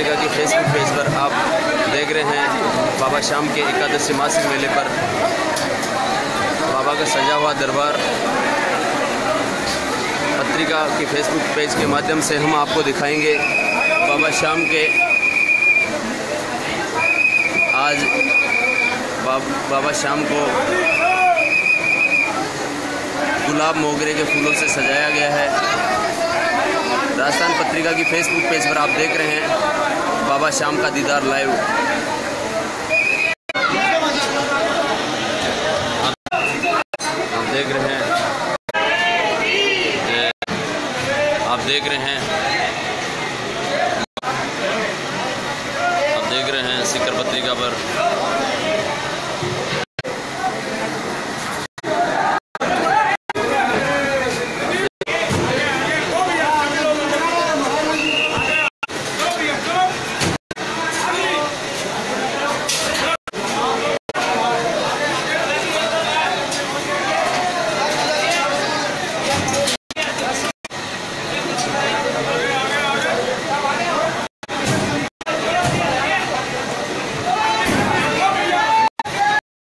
पत्रिका की Facebook page पर आप देख रहे हैं बाबा शाम के एकादशी मासिक मेले पर बाबा का सजा हुआ दरबार। पत्रिका की फेसबुक पेज के माध्यम से हम आपको दिखाएंगे बाबा शाम के आज बाबा शाम को गुलाब मोगरे के फूलों से सजाया गया है। राजस्थान पत्रिका की फेसबुक पेज पर आप देख रहे हैं बाबा शाम का दीदार लाइव। आप देख रहे हैं सीकर पत्रिका पर